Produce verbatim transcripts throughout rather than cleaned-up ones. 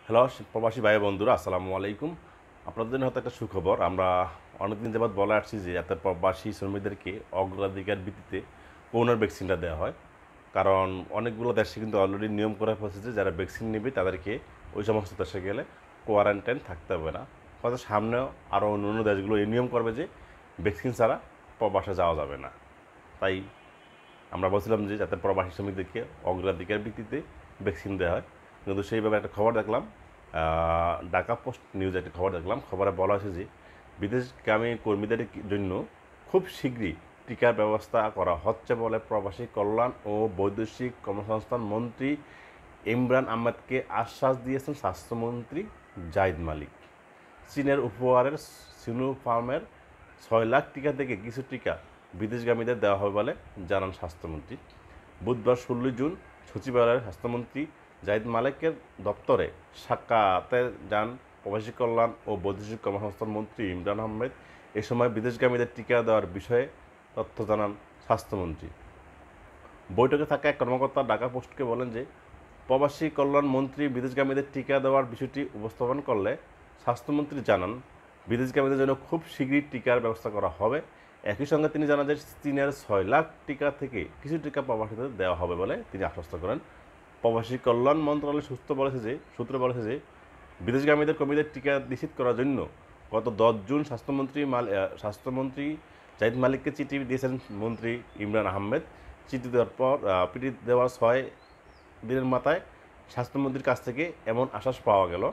Hello প্রবাসী ভাই বন্ধুরা, আসসালামু আলাইকুম। আপনাদের জন্য হয়তো একটা সুখবর। আমরা অনেকদিন যাবৎ বলে আসছি যে এত প্রবাসী শ্রমিকদেরকে অগ্রাধিকার ভিত্তিতে করোনার ভ্যাকসিনটা দেওয়া হয়। কারণ অনেকগুলো দেশে কিন্তু অলরেডি নিয়ম করা হয়েছে যে যারা ভ্যাকসিন নেবে তাদেরকে ওই সমস্ত দেশে গেলে কোয়ারেন্টাইন থাকতে হবে না। হয়তো সামনেও আরও অন্য অন্য দেশগুলো এই নিয়ম করবে যে ভ্যাকসিন ছাড়া প্রবাসে যাওয়া যাবে না। তাই আমরা বলছিলাম যে যাতে প্রবাসী শ্রমিকদেরকে অগ্রাধিকার ভিত্তিতে ভ্যাকসিন দেওয়া হয়, কিন্তু সেইভাবে একটা খবর দেখলাম, ঢাকা পোস্ট নিউজে একটা খবর দেখলাম। খবরে বলা হয়েছে যে বিদেশগামী কর্মীদের জন্য খুব শীঘ্রই টিকার ব্যবস্থা করা হচ্ছে বলে প্রবাসী কল্যাণ ও বৈদেশিক কর্মসংস্থান মন্ত্রী ইমরান আহমেদকে আশ্বাস দিয়েছেন স্বাস্থ্যমন্ত্রী জাহিদ মালিক। চীনের উপহারের সিনোফার্মের ছয় লাখ টিকা থেকে কিছু টিকা বিদেশগামীদের দেওয়া হবে বলে জানান স্বাস্থ্যমন্ত্রী। বুধবার ষোলোই জুন সচিবালয়ের স্বাস্থ্যমন্ত্রী জাহিদ মালিকের দপ্তরে সাক্ষাতে যান প্রবাসী কল্যাণ ও বৈদেশিক কর্মসংস্থান মন্ত্রী ইমরান আহমেদ। এ সময় বিদেশগামীদের টিকা দেওয়ার বিষয়ে তথ্য জানান স্বাস্থ্যমন্ত্রী। বৈঠকে থাকা এক কর্মকর্তা ঢাকা পোস্টকে বলেন যে প্রবাসী কল্যাণ মন্ত্রী বিদেশগামীদের টিকা দেওয়ার বিষয়টি উপস্থাপন করলে স্বাস্থ্যমন্ত্রী জানান বিদেশগামীদের জন্য খুব শীঘ্রই টিকার ব্যবস্থা করা হবে। একই সঙ্গে তিনি জানান যে চীনের ছয় লাখ টিকা থেকে কিছু টিকা প্রবাসীদের দেওয়া হবে বলে তিনি আশ্বস্ত করেন। প্রবাসী কল্যাণ মন্ত্রণালয় সূত্র বলেছে যে সূত্রে বলেছে যে বিদেশগামীদের কর্মীদের টিকা নিশ্চিত করার জন্য গত দশ জুন স্বাস্থ্যমন্ত্রী মাল স্বাস্থ্যমন্ত্রী জাহিদ মালিককে চিঠি দিয়েছেন মন্ত্রী ইমরান আহমেদ। চিঠি দেওয়ার পর চিঠি দেওয়ার ছয় দিনের মাথায় স্বাস্থ্যমন্ত্রীর কাছ থেকে এমন আশ্বাস পাওয়া গেল।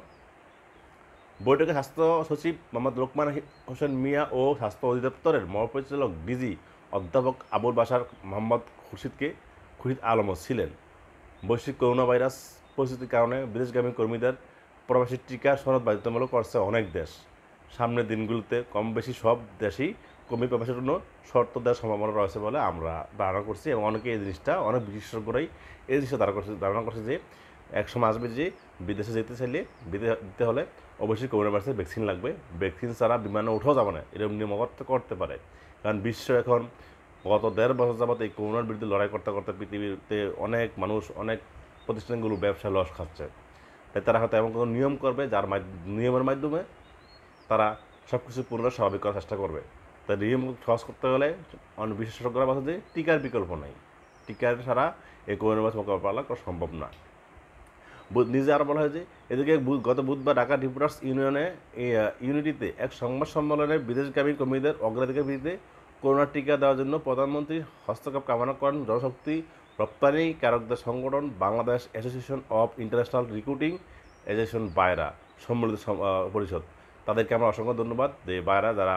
বৈঠকে স্বাস্থ্য সচিব মোহাম্মদ লোকমান হোসেন মিয়া ও স্বাস্থ্য অধিদপ্তরের মহাপরিচালক ডিজি অধ্যাপক আবুল বাশার মোহাম্মদ খুরশিদকে খুরশিদ আলমও ছিলেন। বৈশ্বিক করোনা ভাইরাস পরিস্থিতির কারণে বিদেশগামী কর্মীদের প্রবাসী টিকার সনদ বাধ্যতামূলক করছে অনেক দেশ। সামনের দিনগুলোতে কম বেশি সব দেশেই কর্মী প্রবাসের জন্য শর্ত দেওয়ার সম্ভাবনা রয়েছে বলে আমরা ধারণা করছি, এবং অনেকে এই জিনিসটা অনেক বিশেষজ্ঞরাই এই জিনিসটা ধারণা করছে ধারণা করছে যে এক সময় আসবে যে বিদেশে যেতে চাইলে বিদেশে দিতে হলে অবশ্যই করোনা ভাইরাসের ভ্যাকসিন লাগবে। ভ্যাকসিন ছাড়া বিমানে উঠেও যাবে না, এরকম নিয়ম করতে পারে। কারণ বিশ্ব এখন গত দেড় বছর যাবত এই করোনার বিরুদ্ধে লড়াই করতে করতে পৃথিবীতে অনেক মানুষ, অনেক প্রতিষ্ঠানগুলো ব্যবসায় লস খাচ্ছে। তাই তারা হয়তো এমন কোনো নিয়ম করবে যার নিয়মের মাধ্যমে তারা সব কিছু পুনরায় স্বাভাবিক করার চেষ্টা করবে। তাই নিয়ম সহজ করতে গেলে অনেক বিশেষজ্ঞরা বলে যে টিকার বিকল্প নেই, টিকার ছাড়া এই করোনা ভাইরাস মোকাবেলা করা সম্ভব না। নিজে আরও বলা হয় যে এদিকে গত বুধবার ঢাকা ডিপুটার্স ইউনিয়নে ইউনিটিতে এক সংবাদ সম্মেলনে বিদেশগামী কর্মীদের অগ্রাধিকার ভিত্তিতে করোনা টিকা দেওয়ার জন্য প্রধানমন্ত্রীর হস্তক্ষেপ কামনা করেন জনশক্তি রপ্তানিকারকদের সংগঠন Bangladesh Association of International Recruiting Agencies BAIRA সম্মিলিত পরিষদ। তাদেরকে আমরা অসংখ্য ধন্যবাদ যে বায়রা যারা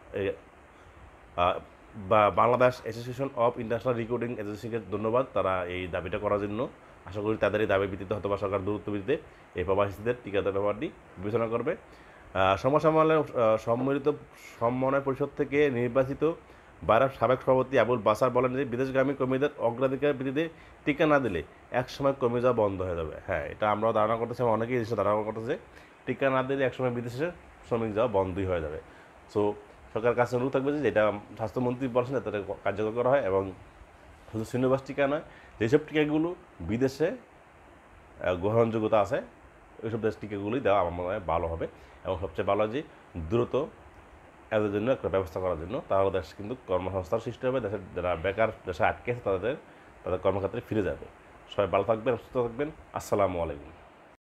বা Bangladesh Association of International Recruiting এজেন্সিকে ধন্যবাদ, তারা এই দাবিটা করার জন্য। আশা করি তাদের এই দাবি ভিত্তিতে হয়তো বা সরকার দূরত্ব ভিত্তিতে এই প্রবাসীদের টিকা দেওয়ার ব্যাপারটি বিবেচনা করবে। সংবাদ সম্মেলনে সম্মিলিত সমন্বয় পরিষদ থেকে নির্বাচিত বায়রার সাবেক সভাপতি আবুল বাসার বলেন যে বিদেশগামী কর্মীদের অগ্রাধিকার ভিত্তিতে টিকা না দিলে একসময় কর্মী যাওয়া বন্ধ হয়ে যাবে। হ্যাঁ, এটা আমরাও ধারণা করতেছি, অনেকেই এই ধারণা করতেছে টিকা না দিলে একসময় বিদেশে শ্রমিক যাওয়া বন্ধই হয়ে যাবে। সো সরকারের কাছে অনুরোধ থাকবে যে যেটা স্বাস্থ্যমন্ত্রী বলছেন যাতে কার্যকর করা হয়, এবং শুধু সিনোভাস টিকা নয়, যেসব টিকাগুলো বিদেশে গ্রহণযোগ্যতা আছে ওইসব দেশ টিকাগুলোই দেওয়া আমার মনে হয় ভালো হবে। এবং সবচেয়ে ভালো যে দ্রুত এদের জন্য একটা ব্যবস্থা করার জন্য, তাহলে দেশ কিন্তু কর্মসংস্থান সৃষ্টি হবে, দেশের যারা বেকার দেশে আটকে আছে তাদের তাদের কর্মক্ষেত্রে ফিরে যাবে। সবাই ভালো থাকবেন, সুস্থ থাকবেন। আসসালামু আলাইকুম।